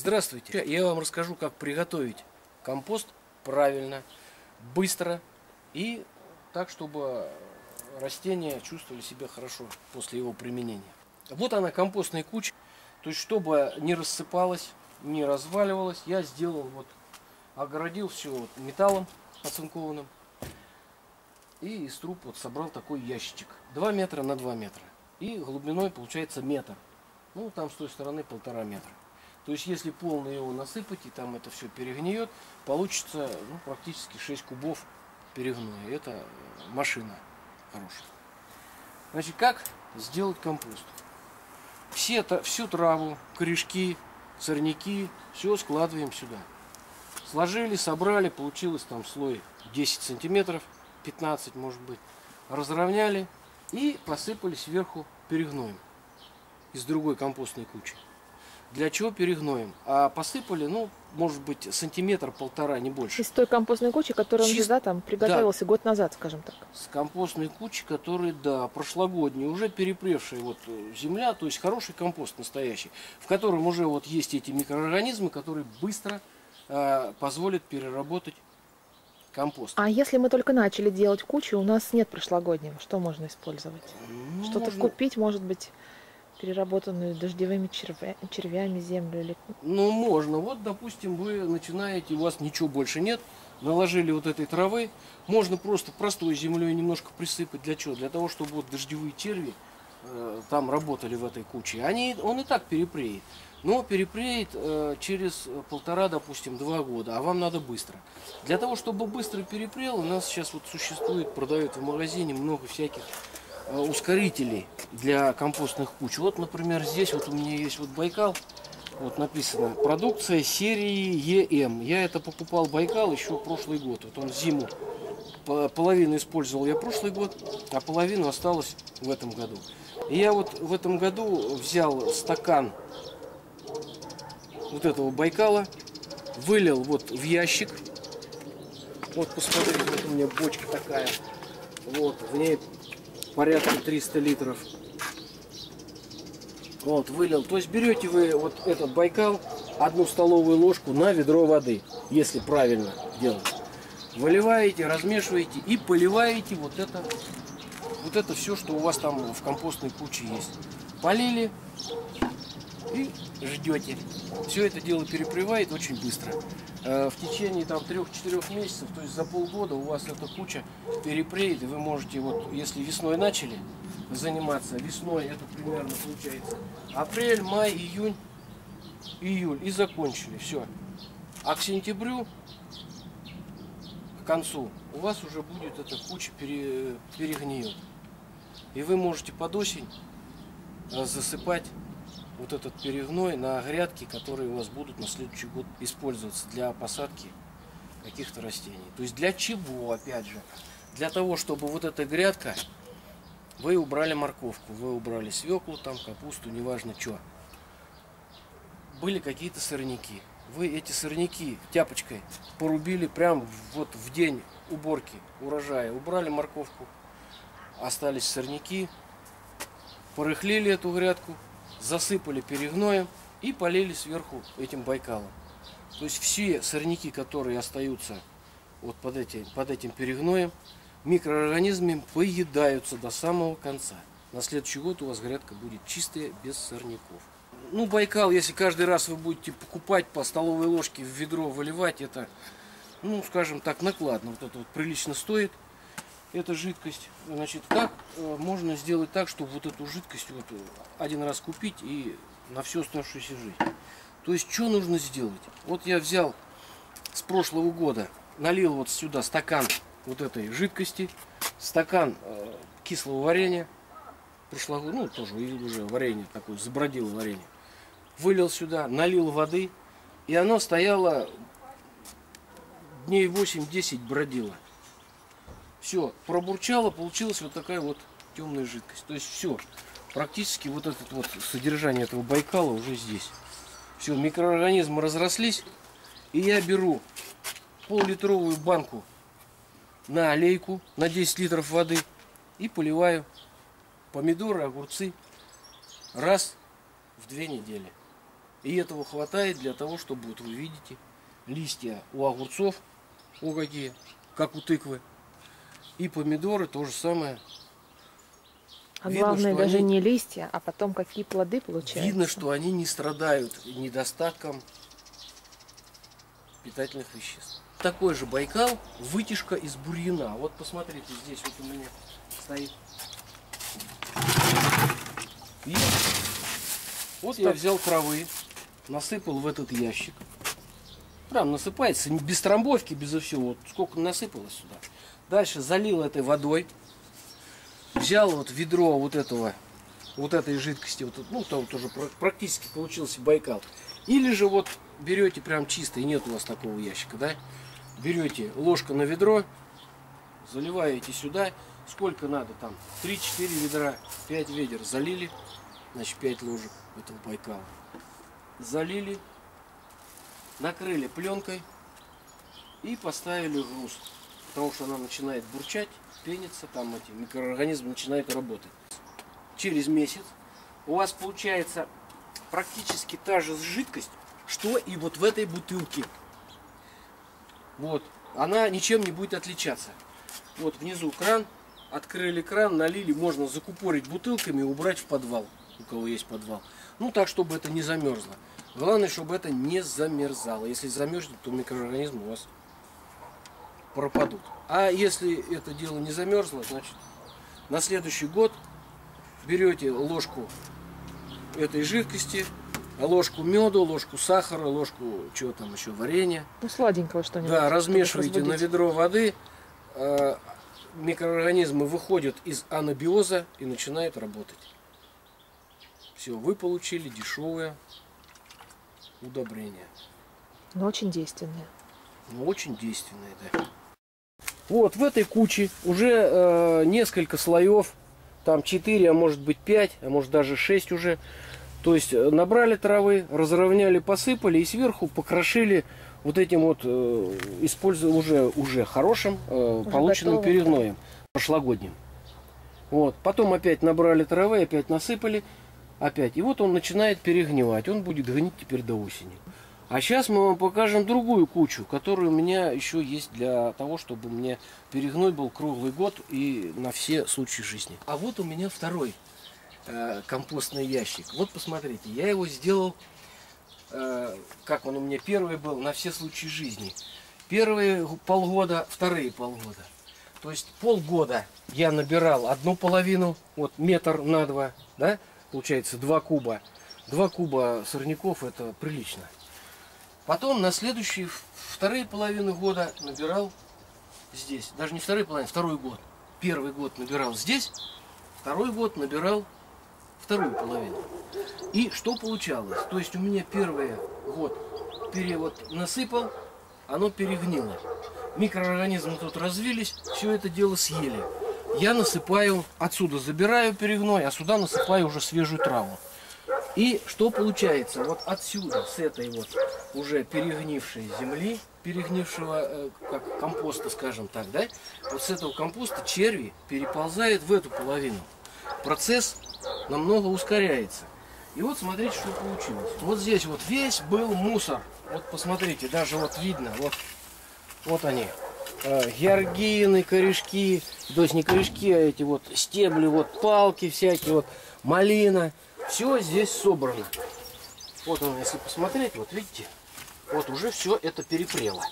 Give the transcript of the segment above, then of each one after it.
Здравствуйте! Я вам расскажу, как приготовить компост правильно, быстро и так, чтобы растения чувствовали себя хорошо после его применения. Вот она, компостная куча. То есть, чтобы не рассыпалась, не разваливалась, я сделал огородил все металлом оцинкованным. И из труб собрал такой ящичек. 2 метра на 2 метра. И глубиной получается метр. Ну, там с той стороны 1,5 метра. То есть, если полно его насыпать, и там это все перегниет, получится практически 6 кубов перегноя. Это машина хорошая. Значит, как сделать компост? Всю траву, корешки, сорняки, все складываем сюда. Сложили, собрали, получилось там слой 10 сантиметров, 15 может быть. Разровняли и посыпали сверху перегноем из другой компостной кучи. Для чего перегноем? А посыпали, может быть, сантиметр-полтора, не больше. Из той компостной кучи, которую он там приготовился год назад, скажем так. С компостной кучи, которая, прошлогодняя, уже перепревшая земля, то есть хороший компост настоящий, в котором уже есть эти микроорганизмы, которые быстро позволят переработать компост. А если мы только начали делать кучу, у нас нет прошлогоднего, что можно использовать? Что-то купить, может быть, переработанную дождевыми червями землю? Или... можно. Допустим, вы начинаете, у вас ничего больше нет, наложили этой травы, можно просто простой землей немножко присыпать. Для чего? Для того, чтобы дождевые черви там работали в этой куче. Он и так перепреет. Но перепреет через 1,5, допустим, 2 года, а вам надо быстро. Для того, чтобы быстро перепрел, у нас сейчас существует, продают в магазине много всяких ускорителей для компостных куч. Например, здесь у меня есть Байкал, написано продукция серии ЕМ. Я это покупал Байкал еще прошлый год. Он зиму половину использовал я прошлый год, а половину осталось в этом году. И я в этом году взял стакан этого Байкала, вылил в ящик. Посмотрите, у меня бочка такая. В ней порядка 300 литров. Вылил. То есть берете вы этот Байкал, 1 столовую ложку на ведро воды, если правильно делать. Выливаете, размешиваете и поливаете это все, что у вас там в компостной куче есть. Полили и ждете. Все это дело перепревает очень быстро. В течение 3-4 месяцев, то есть за полгода, у вас эта куча перепреет, и вы можете, если весной начали заниматься, весной это примерно получается апрель, май, июнь, июль, и закончили. Все. А к сентябрю, к концу, у вас уже будет эта куча перегниет. И вы можете под осень засыпать этот перегной на грядки, которые у вас будут на следующий год использоваться для посадки каких-то растений. То есть для чего, опять же? Для того, чтобы эта грядка, вы убрали морковку, вы убрали свеклу, капусту, неважно что. Были какие-то сорняки. Вы эти сорняки тяпочкой порубили прямо в день уборки урожая. Убрали морковку, остались сорняки, порыхлили эту грядку, засыпали перегноем и полили сверху этим Байкалом. То есть все сорняки, которые остаются под этим перегноем, микроорганизмами поедаются до самого конца. На следующий год у вас грядка будет чистая, без сорняков. Байкал, если каждый раз вы будете покупать по столовой ложке в ведро выливать, это, скажем так, накладно. Это прилично стоит. Эта жидкость, значит, как можно сделать так, чтобы эту жидкость один раз купить и на всю оставшуюся жизнь. То есть, что нужно сделать? Я взял с прошлого года, налил сюда стакан этой жидкости, стакан кислого варенья, прошлогоднего, тоже уже варенье такое, забродило варенье, вылил сюда, налил воды, и оно стояло дней 8-10 бродило. Все, пробурчало, получилась такая темная жидкость. То есть все, практически это содержание этого Байкала уже здесь. Все, микроорганизмы разрослись, и я беру пол-литровую банку на аллейку, на 10 литров воды, и поливаю помидоры, огурцы раз в 2 недели. И этого хватает для того, чтобы, вот вы видите, листья у огурцов, о какие, как у тыквы. И помидоры то же самое. А Видно, главное что даже они- не листья, а потом какие плоды получаются. Видно, что они не страдают недостатком питательных веществ. Такой же Байкал, вытяжка из бурьяна. Вот посмотрите, здесь вот у меня стоит. Видите? Вот я взял травы, насыпал в этот ящик. Прям насыпается, без трамбовки, без всего. Вот сколько насыпалось сюда. Дальше залил этой водой. Взял вот ведро вот этой жидкости, вот, ну там тоже практически получился Байкал. Или же вот берете прям чистый, нет у вас такого ящика, да? Берете ложка на ведро, заливаете сюда, сколько надо там, 3-4 ведра, 5 ведер залили, значит 5 ложек этого Байкала. Залили, накрыли пленкой и поставили груз, потому что она начинает бурчать, пенится, там эти микроорганизмы начинают работать. Через месяц у вас получается практически та же жидкость, что и вот в этой бутылке. Вот, она ничем не будет отличаться. Вот внизу кран, открыли кран, налили, можно закупорить бутылками и убрать в подвал, у кого есть подвал. Ну так, чтобы это не замерзло. Главное, чтобы это не замерзало. Если замерзнет, то микроорганизмы у вас пропадут. А если это дело не замерзло, значит на следующий год берете ложку этой жидкости, ложку меда, ложку сахара, ложку чего там еще, варенья. Ну, сладенького что-нибудь. Да, размешиваете на разбудить. ведро воды, микроорганизмы выходят из анабиоза и начинают работать. Все, вы получили дешевое удобрение. Но очень действенные. Но очень действенное, да. Вот в этой куче уже несколько слоев, там 4, а может быть 5, а может даже 6 уже. То есть набрали травы, разровняли, посыпали и сверху покрошили вот этим вот, используя уже хорошим, полученным готовым. перегноем, прошлогодним. Вот. Потом опять набрали травы, опять насыпали, опять. И вот он начинает перегнивать, он будет гнить теперь до осени. А сейчас мы вам покажем другую кучу, которая у меня еще есть для того, чтобы мне перегной был круглый год и на все случаи жизни. А вот у меня второй компостный ящик. Вот посмотрите, я его сделал, как он у меня первый был, на все случаи жизни. Первые полгода, вторые полгода. То есть полгода я набирал одну половину, вот метр на 2, да, получается 2 куба. 2 куба сорняков, это прилично. Потом на следующие вторые половины года набирал здесь. Даже не вторые половины, второй год. Первый год набирал здесь, второй год набирал вторую половину. И что получалось? То есть у меня первый год насыпал, оно перегнило. Микроорганизмы тут развились, все это дело съели. Я насыпаю, отсюда забираю перегной, а сюда насыпаю уже свежую траву. И что получается? Вот отсюда, с этой вот уже перегнившей земли, перегнившего как компоста, скажем так, да? Вот с этого компоста черви переползают в эту половину. Процесс намного ускоряется. И вот смотрите, что получилось. Вот здесь вот весь был мусор. Вот посмотрите, даже вот видно, вот они. Георгины, корешки, то есть не корешки, а эти вот стебли, вот палки всякие, вот малина. Все здесь собрано. Вот он, если посмотреть, вот видите, вот уже все это перепрело.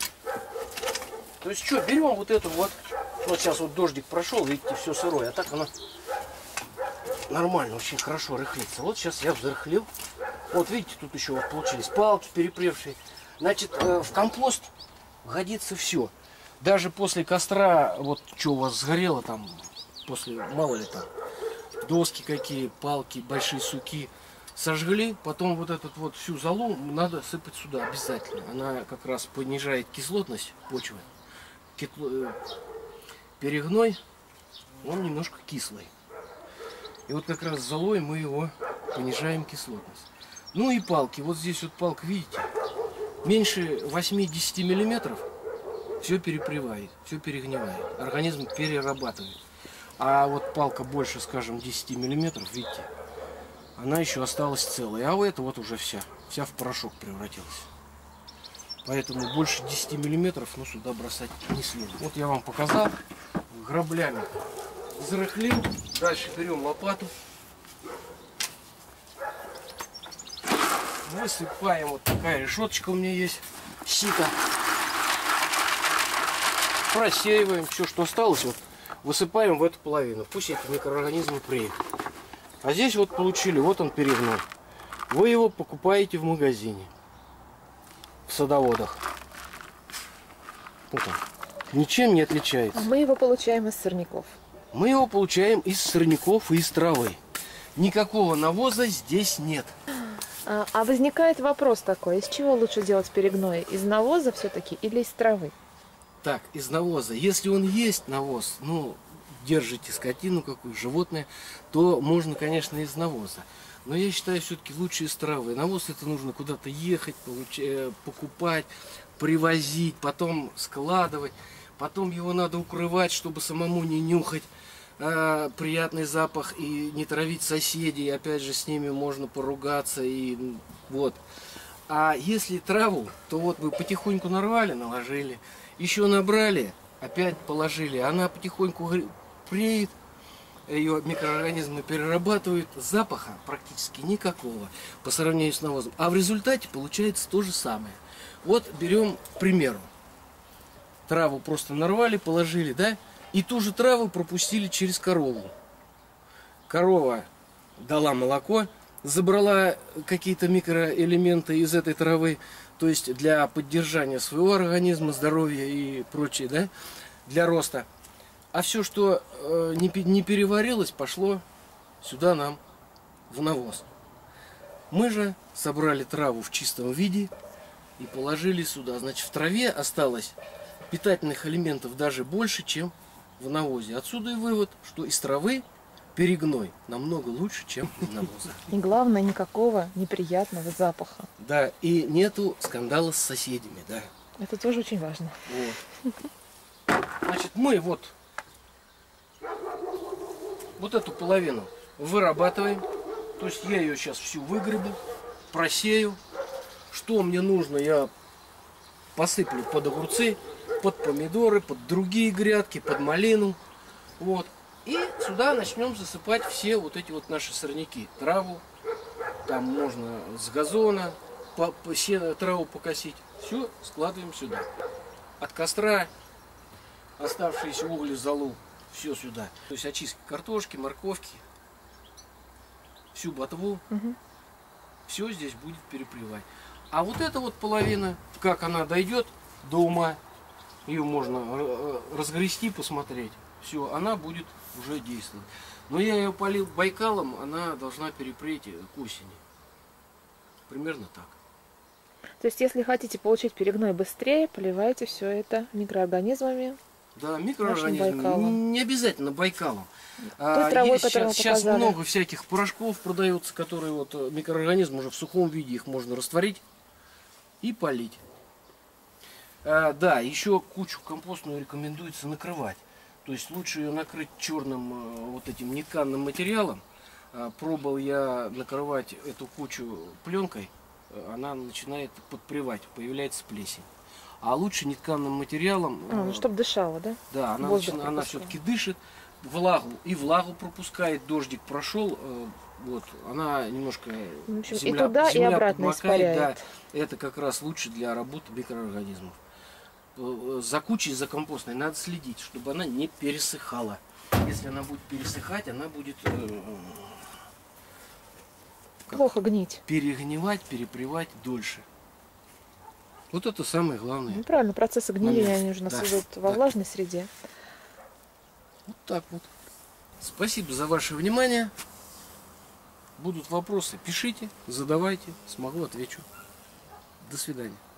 То есть что, берем вот эту вот сейчас вот дождик прошел, видите, все сырое, а так оно нормально, очень хорошо рыхлится. Вот сейчас я взрыхлил. Вот видите, тут еще вот получились палки перепревшие. Значит, в компост годится все. Даже после костра, вот что у вас сгорело там, после, мало ли там, доски какие, палки, большие суки сожгли, потом вот этот вот всю золу надо сыпать сюда обязательно. Она как раз понижает кислотность почвы. Перегной, он немножко кислый. И вот как раз золой мы его понижаем кислотность. Ну и палки. Вот здесь вот палка, видите, меньше 8-10 миллиметров все перепревает, все перегнивает. Организм перерабатывает. А вот палка больше, скажем, 10 миллиметров, видите, она еще осталась целая. А у этого вот уже вся вся в порошок превратилась. Поэтому больше 10 миллиметров, ну, сюда бросать не следует. Вот я вам показал. Граблями взрыхлим. Дальше берем лопату. Высыпаем. Вот такая решеточка у меня есть. Сито. Просеиваем. Все, что осталось, вот, высыпаем в эту половину. Пусть эти микроорганизмы преют. А здесь вот получили, вот он перегной. Вы его покупаете в магазине. В садоводах. Вот он. Ничем не отличается. А мы его получаем из сорняков. Мы его получаем из сорняков и из травы. Никакого навоза здесь нет. А возникает вопрос такой, из чего лучше делать перегной? Из навоза все-таки или из травы? Так, из навоза. Если он есть навоз, ну, держите скотину какую, животное, то можно, конечно, из навоза. Но я считаю, все-таки лучше из травы. Навоз это нужно куда-то ехать, покупать, привозить, потом складывать. Потом его надо укрывать, чтобы самому не нюхать приятный запах и не травить соседей. Опять же, с ними можно поругаться. И вот. А если траву, то вот вы потихоньку нарвали, наложили. Еще набрали, опять положили. Она потихоньку преет. Ее микроорганизмы перерабатывают, запаха практически никакого по сравнению с навозом. А в результате получается то же самое. Вот берем, к примеру, траву просто нарвали, положили, да, и ту же траву пропустили через корову. Корова дала молоко, забрала какие-то микроэлементы из этой травы, то есть для поддержания своего организма, здоровья и прочее, да, для роста. А все, что не переварилось, пошло сюда нам, в навоз. Мы же собрали траву в чистом виде и положили сюда. Значит, в траве осталось питательных элементов даже больше, чем в навозе. Отсюда и вывод, что из травы перегной намного лучше, чем из навоза. И главное, никакого неприятного запаха. Да, и нету скандала с соседями, да. Это тоже очень важно. Вот. Значит, мы вот эту половину вырабатываем. То есть я ее сейчас всю выгребу, просею. Что мне нужно, я посыплю под огурцы, под помидоры, под другие грядки, под малину. Вот. И сюда начнем засыпать все вот эти вот наши сорняки. Траву, там можно с газона траву покосить. Все складываем сюда. От костра оставшиеся угли, золу, все сюда. То есть очистки картошки, морковки, всю ботву, все здесь будет перепревать. А вот эта вот половина, как она дойдет до ума, ее можно разгрести, посмотреть. Все, она будет уже действовать. Но я ее полил Байкалом, она должна перепреть к осени. Примерно так. То есть, если хотите получить перегной быстрее, поливайте все это микроорганизмами. Да, микроорганизмы. Не обязательно Байкалом. Той травой, Есть которую мы сейчас показали. много всяких порошков продается, которые вот микроорганизмы уже в сухом виде, их можно растворить и полить. Да, еще кучу компостную рекомендуется накрывать. То есть лучше ее накрыть черным вот этим нетканным материалом. Пробовал я накрывать эту кучу пленкой, она начинает подпревать, появляется плесень. А лучше нетканным материалом. Ну, чтобы дышала, да? Да, она все-таки дышит, влагу пропускает, дождик прошел, вот, она немножко в общем, и туда, и обратно подмокает, испаряет. да, это как раз лучше для работы микроорганизмов. За кучей, за компостной надо следить, чтобы она не пересыхала. Если она будет пересыхать, она будет плохо гнить. Перегнивать, перепревать дольше. Вот это самое главное. Ну, правильно, процессы гниения, они уже нас идут во влажной среде. Вот так вот. Спасибо за ваше внимание. Будут вопросы, пишите, задавайте. Смогу, отвечу. До свидания.